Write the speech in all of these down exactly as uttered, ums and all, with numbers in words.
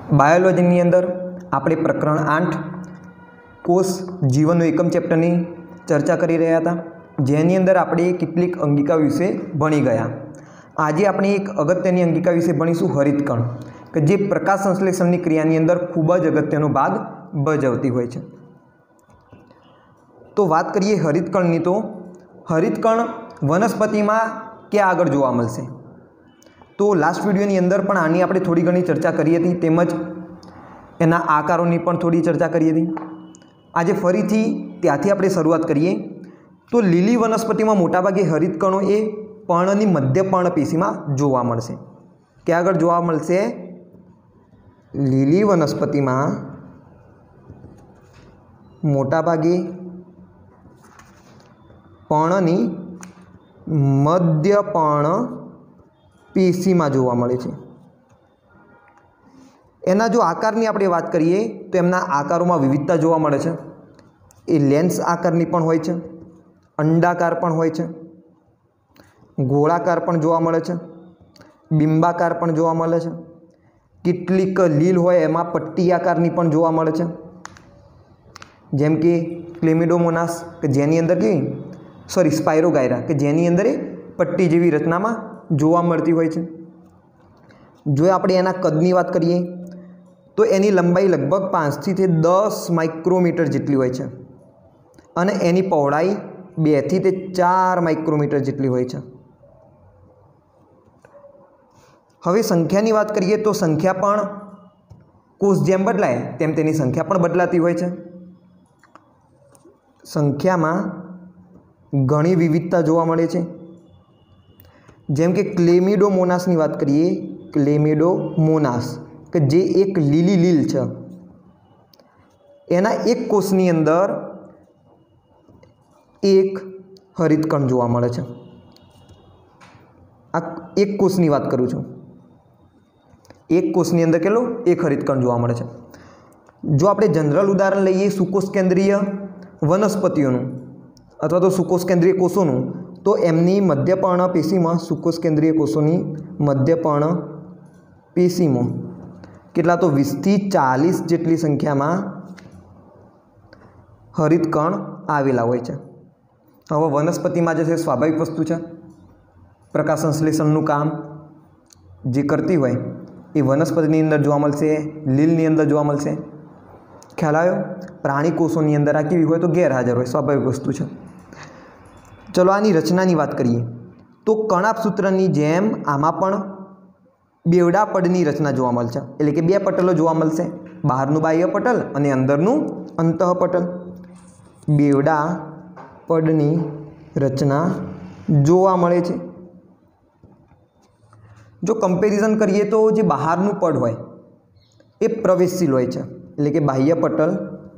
બાયોલોજીની અંદર આપણે પ્રકરણ આઠ કોષ જીવનનો એકમ ચેપ્ટરની ચર્ચા કરી રહ્યા હતા, જેની અંદર આપણે કેટલીક અંગિકા વિશે ભણી ગયા. આજે આપણે એક અગત્યની અંગિકા વિશે ભણીશું, હરિતકણ, કે જે પ્રકાશ સંશ્લેષણની ક્રિયાની અંદર ખૂબ જ અગત્યનો ભાગ ભજવતી હોય છે. તો વાત કરીએ હરિતકણની, તો હરિતકણ વનસ્પતિમાં ક્યાં આગળ જોવા મળશે? તો લાસ્ટ વિડીયોની અંદર પણ આની આપણે થોડી ઘણી ચર્ચા કરી હતી, તેમજ એના આકારોની પણ થોડી ચર્ચા કરી હતી. આજે ફરીથી ત્યાંથી આપણે શરૂઆત કરીએ. તો લીલી વનસ્પતિમાં મોટાભાગે હરિતકણો એ પર્ણની મધ્ય પર્ણપેશીમાં જોવા મળશે. ક્યાં આગળ જોવા મળશે? લીલી વનસ્પતિમાં મોટાભાગે પર્ણની મધ્ય પર્ણપેશીમાં જોવા મળે છે. એના જો આકારની આપણે વાત કરીએ તો એમના આકારોમાં વિવિધતા જોવા મળે છે. એ લેન્સ આકારની પણ હોય છે, અંડાકાર પણ હોય છે, ગોળાકાર પણ જોવા મળે છે, બિંબાકાર પણ જોવા મળે છે. કેટલીક લીલ હોય એમાં પટ્ટી આકારની પણ જોવા મળે છે, જેમ કે ક્લેમિડોમોનાસ, કે જેની અંદર કેવી સોરી સ્પાયરોગાયરા, કે જેની અંદર એ પટ્ટી જેવી રચનામાં જોવા મળતી હોય છે. જો આપણે એના કદની વાત કરીએ તો એની લંબાઈ લગભગ પાંચથી દસ માઇક્રોમીટર જેટલી હોય છે, અને એની પહોળાઈ બેથી તે ચાર માઇક્રોમીટર જેટલી હોય છે. હવે સંખ્યાની વાત કરીએ તો સંખ્યા પણ કોષ જેમ બદલાય તેમ તેની સંખ્યા પણ બદલાતી હોય છે. સંખ્યામાં ઘણી વિવિધતા જોવા મળે છે. જેમ કે ક્લેમિડોમોનાસની વાત કરીએ, ક્લેમિડોમોનાસ, કે જે એક લીલી લીલ છે, એના એક કોષની અંદર એક હરિતકણ જોવા મળે છે. આ એક કોષની વાત કરું છું. એક કોષની અંદર કેટલો? એક હરિતકણ જોવા મળે છે. જો આપણે જનરલ ઉદાહરણ લઈએ સુકોષ કેન્દ્રીય વનસ્પતિઓનું અથવા તો સુકોષ કેન્દ્રીય કોષોનું, તો એમની મધ્ય પર્ણપેશીમાં સુકોષ કેન્દ્રીય કોષોની મધ્ય પર્ણપેશીમાં કેટલા તો વીસથી ચાલીસ જેટલી સંખ્યામાં હરિતકણ આવેલા હોય છે. હવે વનસ્પતિમાં જે છે સ્વાભાવિક વસ્તુ છે, પ્રકાશ સંશ્લેષણનું કામ જે કરતી હોય એ વનસ્પતિની અંદર જોવા મળશે, લીલની અંદર જોવા મળશે. ખ્યાલ આવ્યો? પ્રાણી કોષોની અંદર આ કેવી હોય તો ગેરહાજર હોય, સ્વાભાવિક વસ્તુ છે. ચલો આની રચનાની વાત કરીએ તો કણાભસૂત્રની જેમ આમાં પણ બેવડા પડની રચના જોવા મળશે, એટલે કે બે પટલો જોવા મળશે, બહારનું બાહ્ય પટલ અને અંદરનું અંતઃપટલ. બેવડા પડની રચના જોવા મળે છે. જો કમ્પેરિઝન કરીએ તો જે બહારનું પડ હોય એ પ્રવેશશીલ હોય છે, એટલે કે બાહ્ય પટલ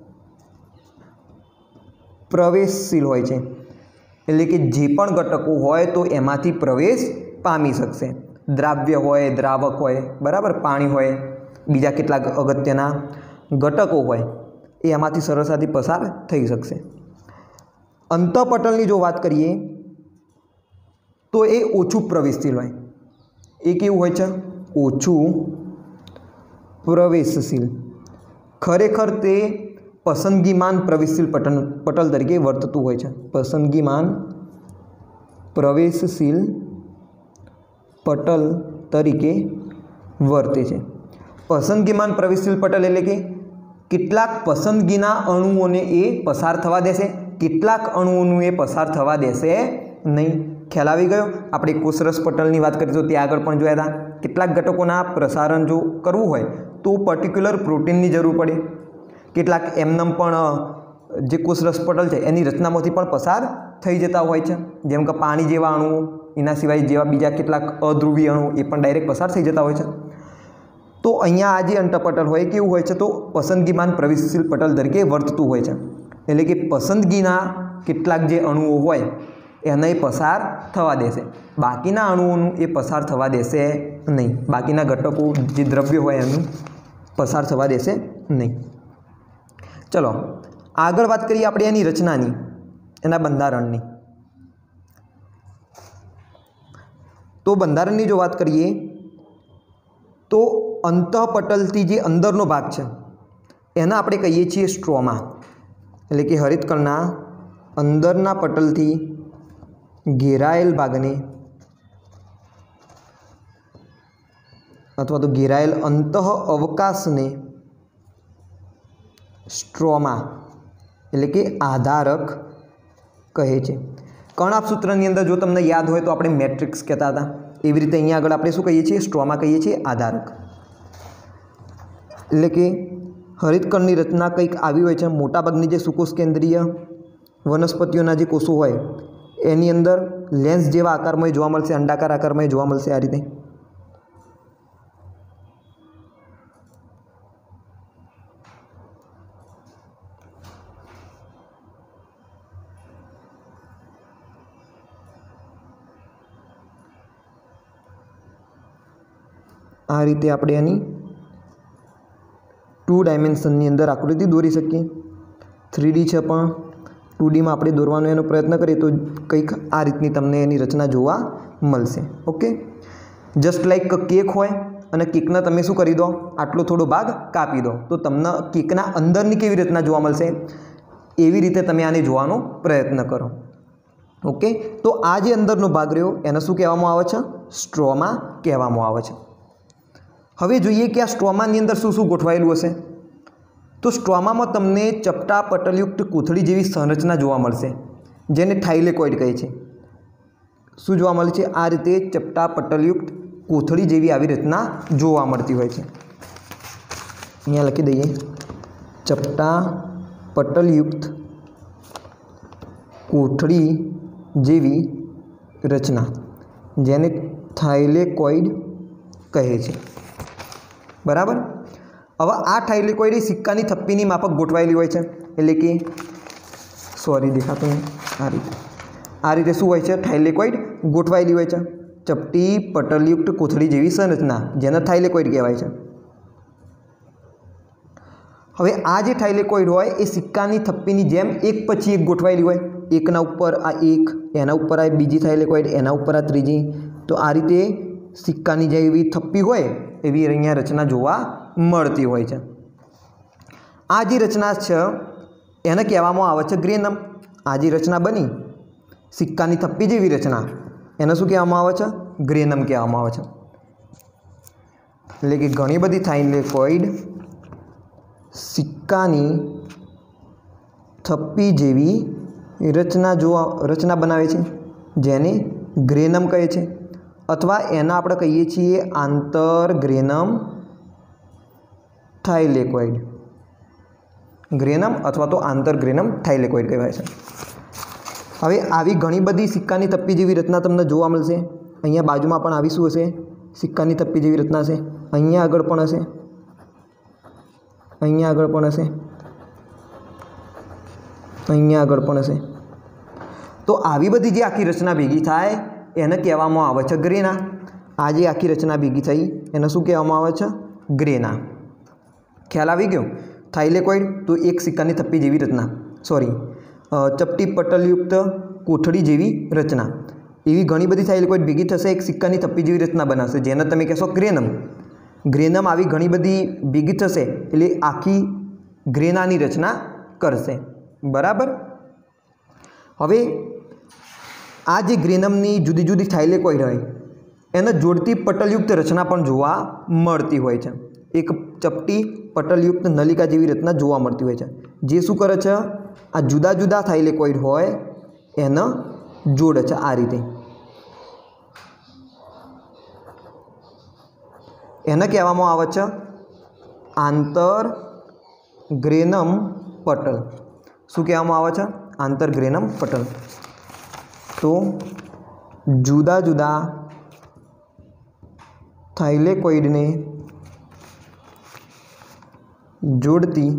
પ્રવેશશીલ હોય છે, એટલે કે જે પણ ઘટકો હોય તો એમાંથી પ્રવેશ પામી શકશે. દ્રાવ્ય હોય, દ્રાવક હોય, બરાબર, પાણી હોય, બીજા કેટલાક અગત્યના ઘટકો હોય એ એમાંથી સરળતાથી પસાર થઈ શકશે. અંતઃપટલની જો વાત કરીએ તો એ ઓછું પ્રવેશશીલ હોય. એ કેવું હોય છે? ઓછું પ્રવેશશીલ. ખરેખર તે પસંદગીમાન પ્રવેશશીલ પટલ પટલ તરીકે વર્તતું હોય છે. પસંદગીમાન પ્રવેશશીલ પટલ તરીકે વર્તે છે. પસંદગીમાન પ્રવેશશીલ પટલ એટલે કે કેટલાક પસંદગીના અણુઓને એ પસાર થવા દેશે, કેટલાક અણુઓનું એ પસાર થવા દેશે નહીં. ખ્યાલ આવી ગયો? આપણે કોષરસ પટલની વાત કરીએ તો ત્યાં આગળ પણ જોયા હતા, કેટલાક ઘટકોના પ્રસારણ જો કરવું હોય તો પર્ટિક્યુલર પ્રોટીનની જરૂર પડે. કેટલાક એમનેમ પણ જે કોષરસ પટલ છે એની રચનામાંથી પણ પસાર થઈ જતા હોય છે, જેમ કે પાણી જેવા અણુઓ, એના સિવાય જેવા બીજા કેટલાક અધ્રુવીય અણુઓ એ પણ ડાયરેક્ટ પસાર થઈ જતા હોય છે. તો અહીંયા આ જે અંતઃપટલ હોય કેવું હોય છે તો પસંદગીમાન પ્રવેશશીલ પટલ તરીકે વર્તતું હોય છે, એટલે કે પસંદગીના કેટલાક જે અણુઓ હોય એને પસાર થવા દેશે, બાકીના અણુઓનું એ પસાર થવા દેશે નહીં. બાકીના ઘટકો જે દ્રવ્ય હોય એનું પસાર થવા દેશે નહીં. ચલો આગળ વાત કરીએ આપણે એની રચનાની, એના બંધારણની. તો બંધારણની જો વાત કરીએ तो अंतःपटलथी जे अंदरनो भाग छे एने आपणे कहीए छीए स्ट्रोमा, एटले के हरितकणना अंदरना पटलथी घेरायेल भागने अथवा तो घेरायेल अंतः अवकाशने स्ट्रोमा एटले के आधारक कहे छे। कर्णाप सूत्रनी अंदर जो तमने याद होय तो आपणे मैट्रिक्स कहेता हता, एवी रीते अहींया आगळ आपणे शुं कहीए छीए? स्ट्रोमा कहीए छीए, आधारक। एटले के हरितकणनी रचना कंईक आवी होय छे। मोटाभागनी जे सुकोष केंद्रीय वनस्पतिओना जे कोषो होय एनी अंदर लेंस जेवा आकारमां जोवा मळशे, अंडाकार आकारमां जोवा मळशे। आ रीते आ रीते आपणे आनी टू डायमेन्शननी अंदर आकृति दौरी शकीए। थ्री डी छे पण टू डी में आपणे दौरवानो एनो प्रयत्न करीए तो कंईक आ रीतनी तमने एनी रचना जोवा मळशे। ओके, जस्ट लाइक केक होय अने केकने तमे शुं करी दो? आटलो थोड़ो भाग कापी दो तो तमने केकना अंदरनी केवी रचना जोवा मळशे, एवी रीते तमे आने जोવાનો प्रयत्न करो। ओके, तो आ जे अंदरनो भाग रह्यो एने शुं कहेवामां आवे छे? स्ट्रोमा कहेवामां आवे छे। हवे जोईए कि आ स्ट्रोमानी अंदर शुं शुं गोठवायेलुं हशे। तो स्ट्रोमामां तमने चपटा पટલયુક્ત कोथળી जेवी संरचना जोवा मळशे, जेने थाइलेकोइड कहे छे। शुं जोवा मळे छे? आ रीते चपटा पટલયુક્ત कोथળી जेवी आवी रचना जोवा मळती होय छे। अहींया लखी दઈએ चपटा पટલયુક્ત कोथળી जेवी रचना, जेने थाइलेकोइड कहे छे। बराबर। हवे आ थाइलेकोइड सिक्कानी थप्पीनी माफक गोठवायेली होय छे, एटले के सॉरी देखातुं नहीं, आ रीते आ रीते शुं होय छे? थाइलेकोइड गोठवायेली होय छे। चपटी पટલયુક્ત कोथળી जेवी संरचना, जेने थाइलेकोइड कहेवाय छे। हवे आ जे थाइलेकोइड होय ए सिक्कानी थप्पीनी जेम एक पछी एक गोठवायेली होय। एकना उपर आ एक, एना उपर आ बीजी थाइलेकोइड, एना उपर आ त्रीजी। तो आ रीते सिक्कानी जेवी थप्पी होय एवी अहींया रचना जोवा मळती होय छे। आ जे रचना छे एने कहेवामां आवे छे ग्रेनम। आ जे रचना बनी सिक्कानी थप्पी जेवी रचना एने शुं कहेवामां आवे छे? ग्रेनम कहेवामां आवे छे। एटले के घणी बधी थाइलेकोइड सिक्कानी थप्पी जेवी रचना जोवा रचना बनावे छे, जेने ग्रेनम कहे छे, अथवा एना आपणे कहीए छीए आंतरग्रेनम थाइलेकोइड। ग्रेनम अथवा तो आंतरग्रेनम थाइलेकोइड कहेवाय छे। हवे आवी घणी बधी सिक्कानी थप्पी जेवी रचना तमने जोवा मळशे। अहींया बाजुमां पण आवी शुं हशे? सिक्कानी थप्पी जेवी रचना हशे। अहींया आगळ पण हशे, अहींया आगळ पण हशे, अहींया आगळ पण हशे। तो आवी बधी जे आखी रचना भेगी थाय एने कहेवामां आवे छे ग्रेना। आ जे आखी रचना भेगी थई एने शुं कहेवामां आवे छे? ग्रेना। ख्याल आवी गयो? थाइलेकोइड तो एक सिक्कानी थप्पी जेवी रचना, सॉरी चपटी पટલયુક્ત कोथળી जेवी रचना, एवी घणी बधी थाइलेकोइड भेगी थशे एक सिक्कानी थप्पी जेवी रचना बनावशे, जेने तमे कहेशो ग्रेनम। ग्रेनम आवी घणी बधी भेगी थशे एटले आखी ग्रेनानी रचना करशे। बराबर। हवे आ जे ग्रेनमनी जुदी जुदी थाइलेकोइड होय एने जोड़ती पટલયુક્ત रचना पण जोवा मळती होय छे। एक चपटी पટલયુક્ત नलिका जेवी रचना जोवा मळती होय छे, जे शुं करे छे? आ जुदा जुदा थाइलेकोइड होय एने जोड़े छे। आ रीते एने कहेवामां आवे छे आंतरग्रेनम पटल। शुं कहेवामां आवे छे? आंतरग्रेनम पटल। तो जुदा जुदा थाइलेकोइड ने जोड़ती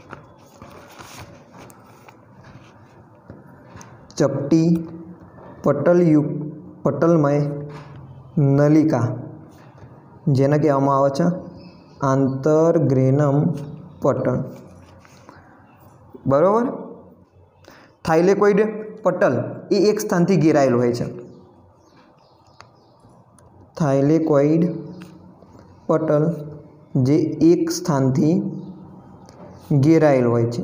चपटी पટલયુક્ત पટલमय नलिका, जेने कहेवामां आवे छे आंतरग्रेनम पटल। बराबर। थाइलेकोइड पटल ए एक स्थानथी घेरायेल होय छे। थाइलेकोइड પટલ જે એક સ્થાનથી ઘેરાયેલ હોય છે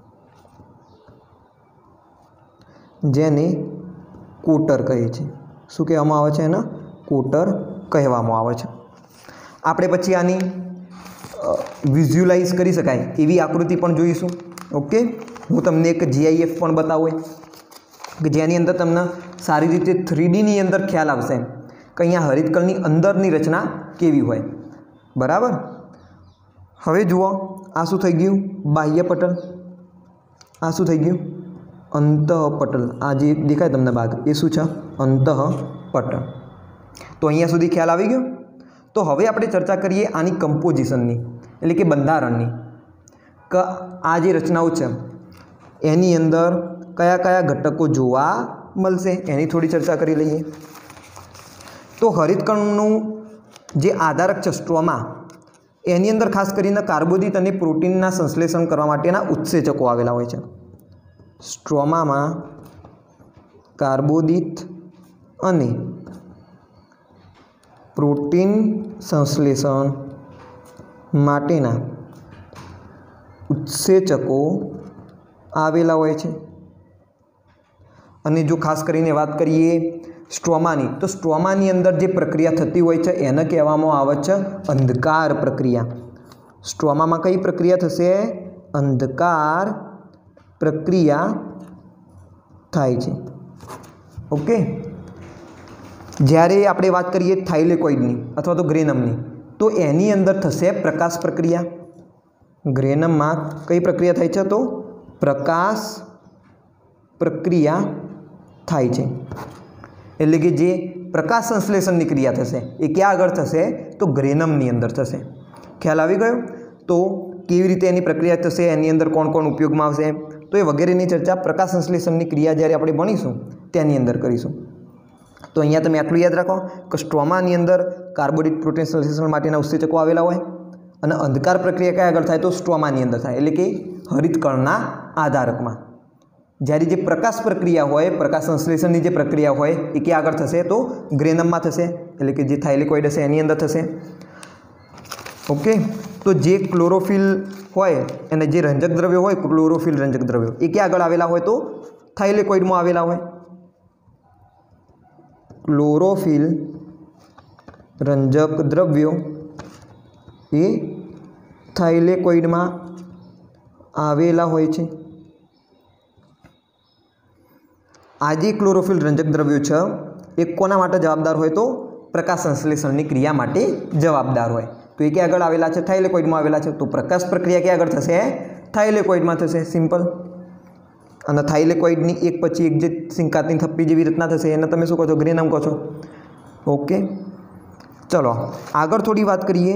જેને કોટર કહે છે। શું કહેવામાં આવે છે? એને કોટર કહેવામાં આવે છે। આપણે પછી આની વિઝ્યુલાઇઝ કરી શકાય એવી આકૃતિ પણ જોઈશું। ઓકે, હું તમને એક જીઆઈએફ પણ બતાવું કે જેની અંદર તમને સારી રીતે થ્રી ડીની અંદર ખ્યાલ આવશે કે અહીંયા હરિતકણની અંદરની રચના કેવી હોય। બરાબર, હવે જુઓ આ શું થઈ ગયું? બાહ્ય પટલ। આ શું થઈ ગયું? અંતઃપટલ। આ જે દેખાય તમને ભાગ એ શું છે? અંતઃપટલ। તો અહીંયા સુધી ખ્યાલ આવી ગયો। તો હવે આપણે ચર્ચા કરીએ આની કમ્પોઝિશનની, એટલે કે બંધારણની, કે આ જે રચનાઓ છે એની અંદર કયા કયા ઘટકો જોવા મળશે એની થોડી ચર્ચા કરી લઈએ। તો હરિતકણનું જે આધારક છે સ્ટ્રોમા, એની અંદર ખાસ કરીને કાર્બોદિત અને પ્રોટીનના સંશ્લેષણ કરવા માટેના ઉત્સેચકો આવેલા હોય છે। સ્ટ્રોમામાં કાર્બોદિત અને પ્રોટીન સંશ્લેષણ માટેના ઉત્સેચકો આવેલા હોય છે। અને જો ખાસ કરીને વાત કરીએ સ્ટ્રોમાની, તો સ્ટ્રોમાની અંદર જે પ્રક્રિયા થતી હોય છે એને કહેવામાં આવે છે અંધકાર પ્રક્રિયા। સ્ટ્રોમામાં કઈ પ્રક્રિયા થશે? અંધકાર પ્રક્રિયા થાય છે। ઓકે, જ્યારે આપણે વાત કરીએ થાઇલેકોઇડની અથવા તો ગ્રેનમની, તો એની અંદર થશે પ્રકાશ પ્રક્રિયા। ગ્રેનમમાં કઈ પ્રક્રિયા થાય છે? તો પ્રકાશ પ્રક્રિયા થાય છે। એટલે કે જે પ્રકાશ સંશ્લેષણની ક્રિયા થશે એ ક્યાં આગળ થશે? તો ગ્રેનમની અંદર થશે। ખ્યાલ આવી ગયો? તો કેવી રીતે એની પ્રક્રિયા થશે, એની અંદર કોણ કોણ ઉપયોગમાં આવશે, તો એ વગેરેની ચર્ચા પ્રકાશ સંશ્લેષણની ક્રિયા જ્યારે આપણે ભણીશું તેની અંદર કરીશું। તો અહીંયા તમે આટલું યાદ રાખો કે સ્ટ્રોમાની અંદર કાર્બોદિત પ્રોટીન સંશ્લેષણ માટેના ઉત્સેચકો આવેલા હોય અને અંધકાર પ્રક્રિયા ક્યાં આગળ થાય? તો સ્ટ્રોમાની અંદર થાય, એટલે કે હરિતકણના આધારકમાં। જ્યારે જે પ્રકાશ પ્રક્રિયા હોય, પ્રકાશ સંશ્લેષણની જે પ્રક્રિયા હોય એ ક્યાં આગળ થશે? તો ગ્રેનમમાં થશે, એટલે કે જે થાઇલેકોઇડ હશે એની અંદર થશે। ઓકે, તો જે ક્લોરોફિલ હોય અને જે રંજક દ્રવ્યો હોય, ક્લોરોફિલ રંજક દ્રવ્યો એ ક્યાં આગળ આવેલા હોય? તો થાઇલેકોઇડમાં આવેલા હોય। ક્લોરોફિલ રંજક દ્રવ્યો એ થાઇલેકોઇડમાં આવેલા હોય છે। આ જે ક્લોરોફિલ રંજક દ્રવ્યો છે એ કોના માટે જવાબદાર હોય? તો પ્રકાશ સંશ્લેષણની ક્રિયા માટે જવાબદાર હોય। તો એ ક્યાં આગળ આવેલા છે? થાઇલેકોઇડમાં આવેલા છે। તો પ્રકાશ પ્રક્રિયા ક્યાં આગળ થશે? થાઇલેકોઇડમાં થશે, સિમ્પલ। અને થાઇલેકોઇડની એક પછી એક જે સિંકાતની થપ્પી જેવી રચના થશે એને તમે શું કહો છો? ગ્રેનમ કહો છો। ઓકે, ચલો આગળ થોડી વાત કરીએ।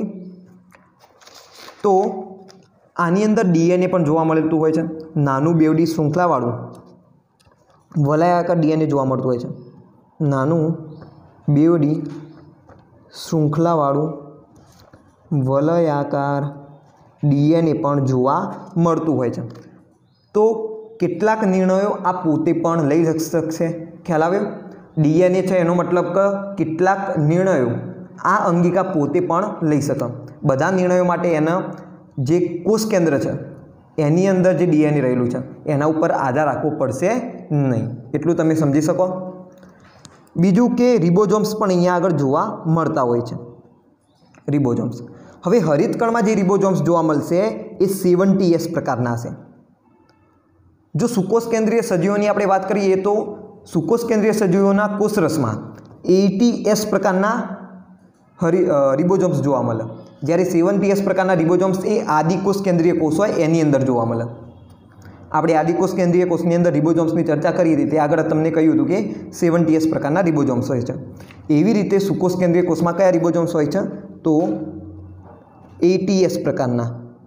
તો આની અંદર ડીએનએ પણ જોવા મળતું હોય છે। નાનું બેવડી શૃંખલાવાળું વલયાકાર ડીએનએ જોવા મળતું હોય છે। નાનું બેવડી શૃંખલાવાળું વલયાકાર ડીએનએ પણ જોવા મળતું હોય છે। તો કેટલાક નિર્ણયો આ પોતે પણ લઈ શકશે। ખ્યાલ આવ્યો? ડીએનએ છે એનો મતલબ કે કેટલાક નિર્ણયો આ અંગિકા પોતે પણ લઈ શકે। બધા નિર્ણયો માટે એના જે કોષ કેન્દ્ર છે એની અંદર જે ડીએનએ રહેલું છે એના ઉપર આધાર રાખવો પડશે નહીં, એટલું તમે સમજી શકો। બીજું કે રિબોઝોમ્સ પણ અહીંયા આગળ જોવા મળતા હોય છે। રિબોઝોમ્સ, હવે હરિતકણમાં જે રિબોઝોમ્સ જોવા મળશે એ સેવન્ટી એસ પ્રકારના હશે। જો સુકોષ કેન્દ્રીય સજીવોની આપણે વાત કરીએ તો સુકોષ કેન્દ્રીય સજીવોના કોષરસમાં એટી એસ પ્રકારના હરી રિબોઝોમ્સ જોવા મળે, જ્યારે સેવન્ટી એસ પ્રકારના રિબોઝોમ્સ એ આદિકોષ કેન્દ્રીય કોષ હોય એની અંદર જોવા મળે। આપણે આદિકોષ કેન્દ્રીય કોષની અંદર રિબોઝોમ્સની ચર્ચા કરી હતી, આગળ તમને કહ્યું હતું કે સેવન્ટી એસ પ્રકારના રિબોઝોમ્સ હોય છે। એવી રીતે સુકોષ કેન્દ્રીય કોષમાં કયા રિબોઝોમ્સ હોય છે? તો એટી એસ પ્રકારના,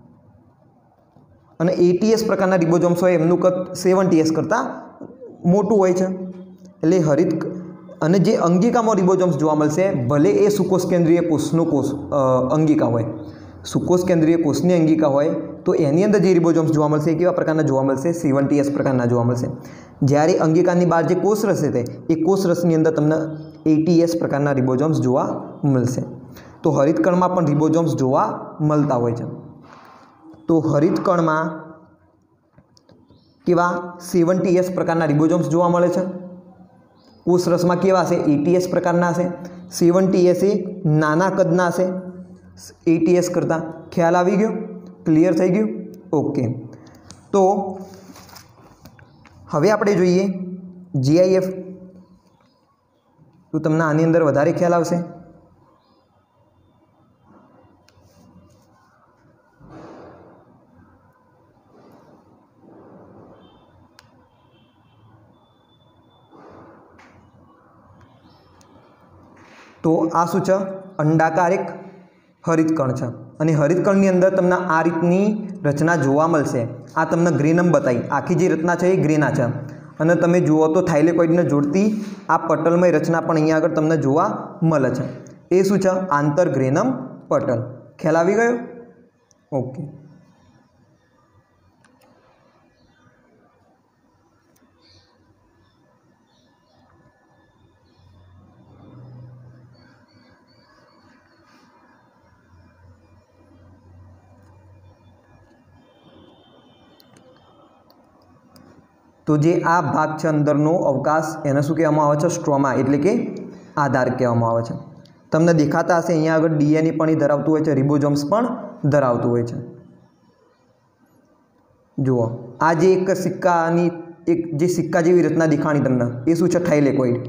અને એટી એસ પ્રકારના રિબોઝોમ્સ હોય એમનું કદ સેવન્ટી એસ કરતાં મોટું હોય છે। એટલે હરિત અને જે અંગિકામાં રિબોઝોમ્સ જોવા મળશે ભલે એ સુકોષ કેન્દ્રીય કોષનો કોષ અંગિકા હોય, સુકોષ કેન્દ્રીય કોષની અંગિકા હોય તો એની અંદર જે રિબોઝોમ્સ જોવા મળશે એ કેવા પ્રકારના જોવા મળશે? સેવન્ટી એસ પ્રકારના જોવા મળશે। જ્યારે અંગિકાની બહાર જે કોષરસ છે એ કોષરસની અંદર તમને એટી એસ પ્રકારના રિબોઝોમ્સ જોવા મળશે। तो हरितकण में पण रिबोसोम्स जोवा मळता होय छे। तो हरितकण में केवा सेवंटी एस प्रकारना रिबोसोम्स जोवा मळे छे। कोषरस में केवा छे एटी एस प्रकारना हशे। सेवंटी एस ए नाना कदना हशे एटी एस करता। ख्याल आवी गयो? क्लियर थई गयुं? ओके। तो हवे आपणे जोईए जीआईएफ। तो तमने आनी अंदर वधारे ख्याल आवशे। तो आ शुं छे अंडाकार एक हरितकण छे अने हरितकणनी अंदर तमने आ रीतनी रचना जोवा मळशे। आ तमने ग्रेनम बताई आखी जे रचना छे ए ग्रेना छे अने तमे जुओ तो थाइलेकोइडने जोड़ती आ पटलमय रचना पण अहींया आगळ तमने जोवा मळे छे। ए शुं छे आंतरग्रेनम पटल। ख्याल आवी गयो? ओके। तो जे आ भाग छे अंदरनो अवकाश एने शुं कहेवामां आवे छे स्ट्रोमा एटले के आधार कहेवामां आवे छे। तमने देखाता हशे अहींया आगळ डीएनए पण ए धरावतुं होय छे रिबोसोम्स पण धरावतुं होय छे। जुओ आ जे एक सिक्कानी एक जे सिक्का जेवी रचना देखाणी तमने ए शुं छे थाइलेकोइड।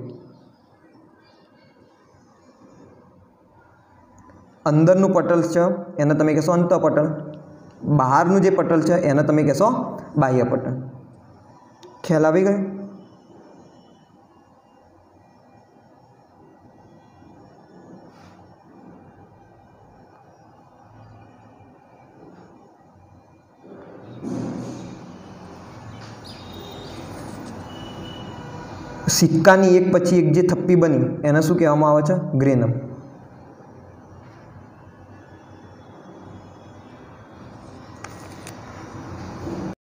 अंदरनुं पटल छे एने तमे कहेशो अंतःपटल। बहारनुं जे पटल छे एने तमे कहेशो बाह्यपटल। ख्याल आवी गयो? सिक्कानी एक पछी एक जे थप्पी बनी एने शुं कहेवामां आवे छे ग्रेनम।